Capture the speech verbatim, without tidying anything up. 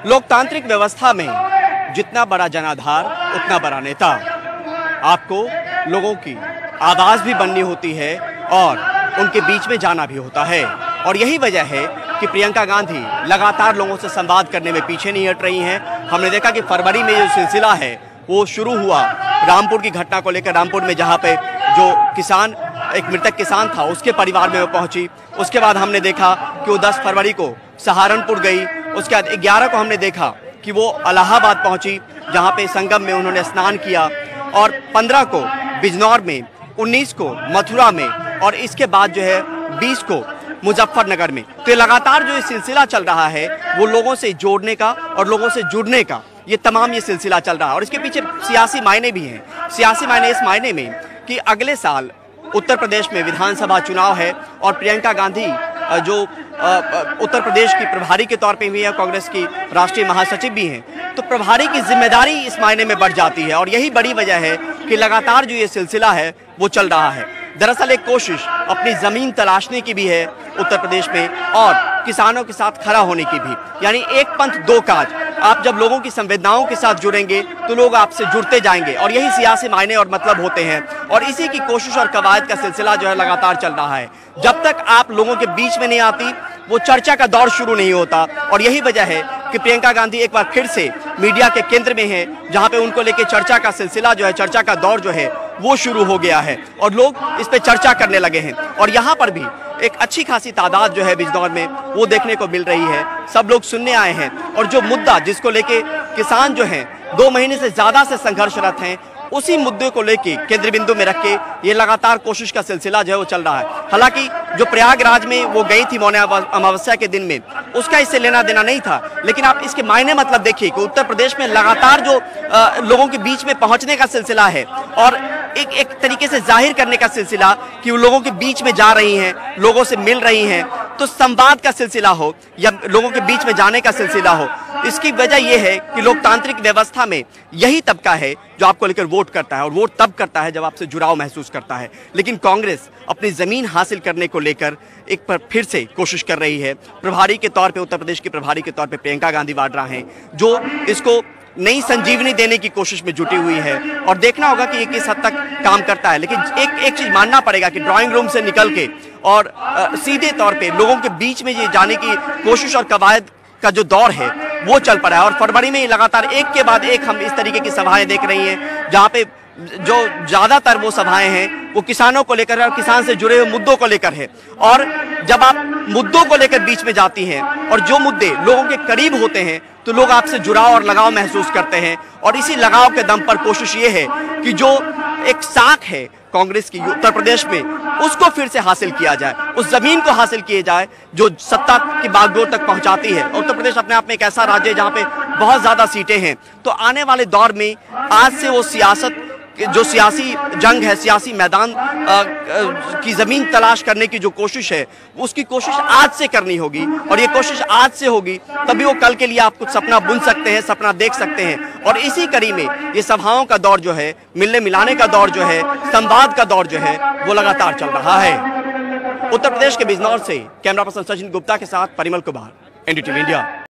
लोकतांत्रिक व्यवस्था में जितना बड़ा जनाधार उतना बड़ा नेता। आपको लोगों की आवाज भी बननी होती है और उनके बीच में जाना भी होता है। और यही वजह है कि प्रियंका गांधी लगातार लोगों से संवाद करने में पीछे नहीं हट रही हैं। हमने देखा कि फरवरी में जो सिलसिला है वो शुरू हुआ रामपुर की घटना को लेकर, रामपुर में जहां पे जो किसान, एक मृतक किसान था, उसके परिवार में वो पहुंची। उसके बाद हमने देखा कि वो दस फरवरी को सहारनपुर गई। उसके बाद ग्यारह को हमने देखा कि वो इलाहाबाद पहुंची, जहां पे संगम में उन्होंने स्नान किया। और पंद्रह को बिजनौर में, उन्नीस को मथुरा में और इसके बाद जो है बीस को मुजफ्फरनगर में। तो लगातार जो ये सिलसिला चल रहा है वो लोगों से जोड़ने का और लोगों से जुड़ने का, ये तमाम ये सिलसिला चल रहा है। और इसके पीछे सियासी मायने भी हैं। सियासी मायने इस मायने में कि अगले साल उत्तर प्रदेश में विधानसभा चुनाव है और प्रियंका गांधी जो उत्तर प्रदेश की प्रभारी के तौर पे भी है, कांग्रेस की राष्ट्रीय महासचिव भी हैं, तो प्रभारी की जिम्मेदारी इस मायने में बढ़ जाती है। और यही बड़ी वजह है कि लगातार जो ये सिलसिला है वो चल रहा है। दरअसल एक कोशिश अपनी जमीन तलाशने की भी है उत्तर प्रदेश में और किसानों के साथ खड़ा होने की भी, यानी एक पंथ दो काज। आप जब लोगों की संवेदनाओं के साथ जुड़ेंगे तो लोग आपसे जुड़ते जाएंगे और यही सियासी मायने और मतलब होते हैं। और इसी की कोशिश और कवायद का सिलसिला जो है लगातार चल रहा है। जब तक आप लोगों के बीच में नहीं आती वो चर्चा का दौर शुरू नहीं होता। और यही वजह है कि प्रियंका गांधी एक बार फिर से मीडिया के केंद्र में है, जहां पे उनको लेके चर्चा का सिलसिला जो है, चर्चा का दौर जो है वो शुरू हो गया है और लोग इस पे चर्चा करने लगे हैं। और यहाँ पर भी एक अच्छी खासी तादाद जो है बिजनौर में वो देखने को मिल रही है। सब लोग सुनने आए हैं और जो मुद्दा जिसको लेके किसान जो हैं दो महीने से ज्यादा से संघर्षरत हैं, उसी मुद्दे को लेके केंद्र बिंदु में रख के ये लगातार कोशिश का सिलसिला जो है वो चल रहा है। हालांकि जो प्रयागराज में वो गई थी मौनी अमावस्या के दिन में, उसका इससे लेना देना नहीं था, लेकिन आप इसके मायने मतलब देखिए कि उत्तर प्रदेश में लगातार जो आ, लोगों के बीच में पहुंचने का सिलसिला है और एक एक तरीके से जाहिर करने का सिलसिला कि वो लोगों के बीच में जा रही हैं, लोगों से मिल रही हैं। तो संवाद का सिलसिला हो या लोगों के बीच में जाने का सिलसिला हो, इसकी वजह यह है कि लोकतांत्रिक व्यवस्था में यही तबका है जो आपको लेकर वोट करता है और वोट तब करता है जब आपसे जुड़ाव महसूस करता है। लेकिन कांग्रेस अपनी जमीन हासिल करने को लेकर एक बार फिर से कोशिश कर रही है। प्रभारी के तौर पे, उत्तर प्रदेश की प्रभारी के तौर पे प्रियंका गांधी वाड्रा हैं, जो इसको नई संजीवनी देने की कोशिश में जुटी हुई है। और देखना होगा कि ये किस हद तक काम करता है। लेकिन एक एक चीज मानना पड़ेगा कि ड्राइंग रूम से निकल के और आ, सीधे तौर पे लोगों के बीच में ये जाने की कोशिश और कवायद का जो दौर है वो चल पड़ा है। और फरवरी में लगातार एक के बाद एक हम इस तरीके की सभाएं देख रही हैं, जहां पे जो ज्यादातर वो सभाएं हैं वो किसानों को लेकर और किसान से जुड़े हुए मुद्दों को लेकर है। और जब आप मुद्दों को लेकर बीच में जाती हैं और जो मुद्दे लोगों के करीब होते हैं तो लोग आपसे जुड़ाव और लगाव महसूस करते हैं। और इसी लगाव के दम पर कोशिश ये है कि जो एक साख है कांग्रेस की उत्तर प्रदेश में, उसको फिर से हासिल किया जाए, उस जमीन को हासिल किया जाए जो सत्ता की बागडोर तक पहुंचाती है। उत्तर प्रदेश अपने आप में एक ऐसा राज्य है जहां पे बहुत ज्यादा सीटें हैं। तो आने वाले दौर में आज से वो सियासत, जो सियासी जंग है, सियासी मैदान आ, आ, की जमीन तलाश करने की जो कोशिश है, उसकी कोशिश आज से करनी होगी। और ये कोशिश आज से होगी तभी वो कल के लिए आप कुछ सपना बुन सकते हैं, सपना देख सकते हैं। और इसी कड़ी में ये सभाओं का दौर जो है, मिलने मिलाने का दौर जो है, संवाद का दौर जो है वो लगातार चल रहा है। उत्तर प्रदेश के बिजनौर से कैमरा पर्सन सचिन गुप्ता के साथ परिमल कुमार, एनडीटीवी इंडिया।